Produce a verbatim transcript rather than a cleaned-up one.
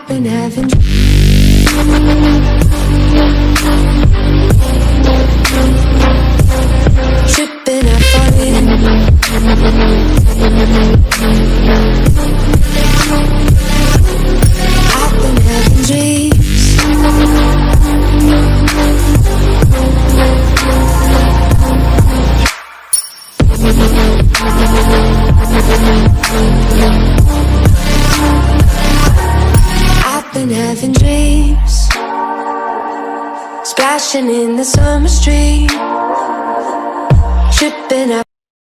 I've been having tripping, I fall in. I've been having dreams. I've been having dreams, splashing in the summer stream, tripping out.